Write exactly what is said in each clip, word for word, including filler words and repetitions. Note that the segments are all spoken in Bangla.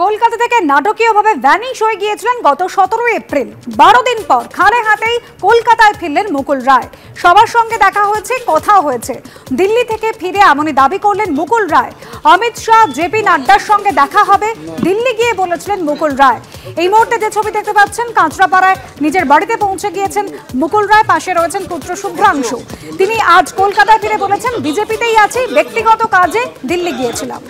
কলকাতা থেকে নাটকীয়ভাবে ভ্যানিশ হয়ে গিয়েছিলেন গত সতেরোই এপ্রিল। বারো দিন পর খালে হাতেই কলকাতায় ফিরলেন মুকুল রায়। সবার সঙ্গে দেখা হয়েছে, কথা হয়েছে। দিল্লি থেকে ফিরে এমনই দাবি করলেন মুকুল রায়। অমিত শাহ, জেপি নাড্ডার সঙ্গে দেখা হবে দিল্লি গিয়ে বলেছিলেন মুকুল রায়। এই মুহূর্তে যে ছবি দেখতে পাচ্ছেন, কাঁচরাপাড়ায় নিজের বাড়িতে পৌঁছে গিয়েছেন মুকুল রায়। পাশে রয়েছেন পুত্র শুভ্রাংশু। তিনি আজ কলকাতায় ফিরে বলেছেন, বিজেপিতেই আছি, ব্যক্তিগত কাজে দিল্লি গিয়েছিলাম।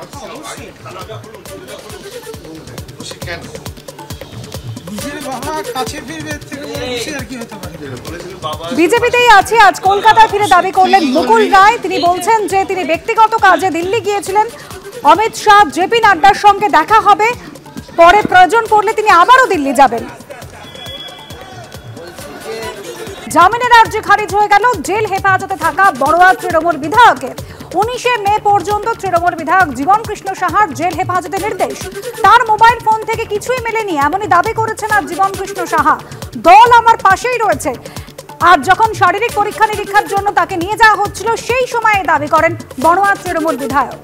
বিজেপিতেই আছে, আজ কলকাতায় ফিরে দাবি করলেন মুকুল রায়। তিনি বলছেন যে তিনি ব্যক্তিগত কাজে দিল্লি গিয়েছিলেন। অমিত শাহ, জেপি নাড্ডার সঙ্গে দেখা হবে, পরে প্রয়োজন পড়লে তিনি আবারও দিল্লি যাবেন। জামিনের আর্জি খারিজ হয়ে গেল জেল হেফাজতে থাকা বড়ুয়া তৃণমূল বিধায়কের। উনিশে মে পর্যন্ত তৃণমূল বিধায়ক জীবন কৃষ্ণ সাহার জেল হেফাজতে নির্দেশ। তার মোবাইল ফোন থেকে কিছুই মেলেনি এমনই দাবি করেছেন আজ জীবন কৃষ্ণ সাহা। দল আমার পাশেই রয়েছে। আর যখন শারীরিক পরীক্ষা নিরীক্ষার জন্য তাকে নিয়ে যাওয়া হচ্ছিল, সেই সময় দাবি করেন বড়ুয়া তৃণমূল বিধায়ক।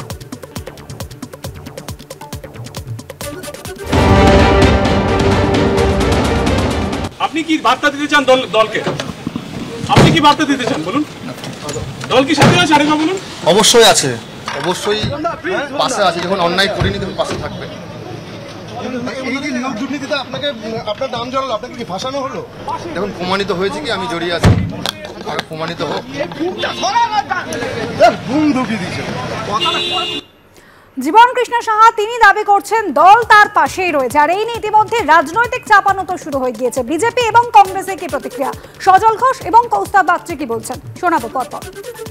আপনি কি বার্তা দিতে চান দল দলকে? আপনি কি বার্তা দিতে চান বলুন? দল কি সাথে আছে? আরেকবার বলুন। অবশ্যই আছে, অবশ্যই পাশে আছে। যখন অন্যায় করিনি তখন পাশে থাকবে। এই যে নিয়োগ দুর্নীতিতে আপনাকে আপনার নাম জড়ালো, আপনাকে কি ফাঁসানো হলো? দেখুন, প্রমাণিত হয়েছে কি আমি জড়িয়ে আছি। আগে প্রমাণিত হোক। ঘুম ঢুকিয়ে দিয়েছে জীবন কৃষ্ণ সাহা। তিনি দাবি করছেন দল তার পাশেই রয়েছে। আর এই নিয়ে ইতিমধ্যে রাজনৈতিক চাপানো শুরু হয়ে গিয়েছে। বিজেপি এবং কংগ্রেসের কি প্রতিক্রিয়া, সজল ঘোষ এবং কৌস্তব বাগচি কি বলছেন, শোনাবো পরপর।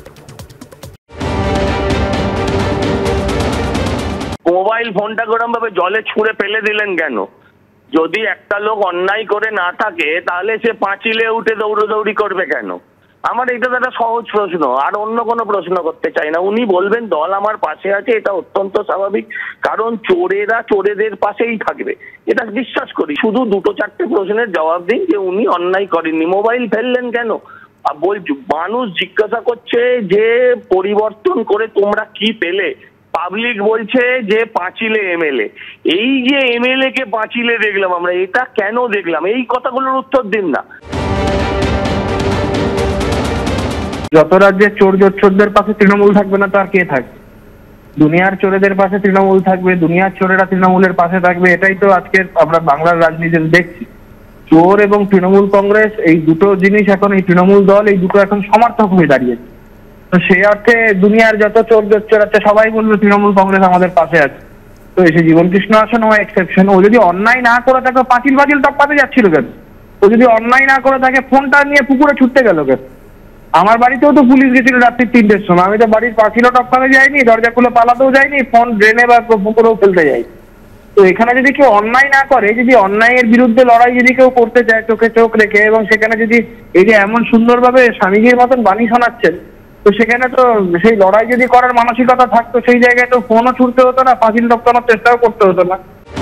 মোবাইল ফোনটা গরম ভাবে জলে ছুঁড়ে ফেলে দিলেন কেন? যদি একটা লোক অন্যায় করে না থাকে, তাহলে সে পাঁচিলে উঠে দৌড়দৌড়ি করবে কেন? আমার এটা একটা সহজ প্রশ্ন, আর অন্য কোনো প্রশ্ন করতে চাই না। উনি বলবেন দল আমার পাশে আছে, এটা অত্যন্ত স্বাভাবিক, কারণ চোরেরা চোরেদের পাশেই থাকবে, এটা বিশ্বাস করি। শুধু দুটো চারটে প্রশ্নের জবাব দিন যে উনি অন্যায় করেননি, মোবাইল ফেললেন কেন? বল, মানুষ জিজ্ঞাসা করছে যে পরিবর্তন করে তোমরা কি পেলে? পাবলিক বলছে যে পাঁচিলে এমএলএ। এই যে এমএলএ কে পাঁচিলে দেখলাম আমরা, এটা কেন দেখলাম? এই কথাগুলোর উত্তর দিন না। যত রাজ্যের চোর জোচ্চোরদের পাশে তৃণমূল থাকবে না, তার কে থাকবে? দুনিয়ার চোরেদের পাশে তৃণমূল থাকবে, দুনিয়ার চোরেরা তৃণমূলের পাশে থাকবে। এটাই তো আজকে আমরা বাংলার রাজনীতিতে দেখছি। চোর এবং তৃণমূল কংগ্রেস, এই দুটো জিনিস এখন, এই তৃণমূল দল, এই দুটো এখন সমার্থক হয়ে দাঁড়িয়েছে। তো সেই অর্থে দুনিয়ার যত চোর জোচ্চোর আছে সবাই বলবে তৃণমূল কংগ্রেস আমাদের পাশে আছে। তো এসে জীবন কৃষ্ণ আসে নো এক্সেপশন। ও যদি অন্যায় না করে থাকে, পাঁচিল বাজিল টপকাতে যাচ্ছিল কেন? ও যদি অন্যায় না করে থাকে, ফোনটা নিয়ে পুকুরে ছুটতে গেল কেন? আমার বাড়িতেও তো পুলিশ গেছিল রাত্রি তিনটের সময়। আমি তো বাড়ির পাঁচিলও টপকাতে যাইনি, দরজা খুলে পালাতেও যাইনি, ফোন ড্রেনে বা পুকুরেও ফেলতে যাই। তো এখানে যদি কেউ অন্যায় না করে, যদি অন্যায়ের বিরুদ্ধে লড়াই যদি কেউ করতে চায় চোখে চোখ রেখে, এবং সেখানে যদি এই যে এমন সুন্দরভাবে স্বামীজির মতন বাণী শোনাচ্ছেন, তো সেখানে তো সেই লড়াই যদি করার মানসিকতা থাকতো, সেই জায়গায় তো ফোনও ছুটতে হতো না, পাঁচিল টপকানোর চেষ্টাও করতে হতো না।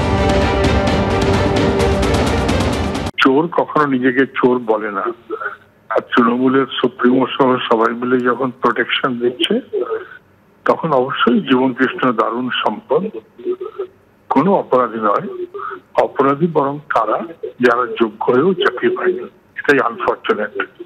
চোর কখনো নিজেকে চোর বলে না। আর তৃণমূলের সুপ্রিমো সহ সবাই মিলে যখন প্রোটেকশন দিচ্ছে, তখন অবশ্যই জীবন কৃষ্ণ দারুণ সম্পদ, কোনো অপরাধী নয়। অপরাধী বরং তারা যারা যোগ্য হয়েও চাকরি পায়নি। এটাই আনফর্চুনেট।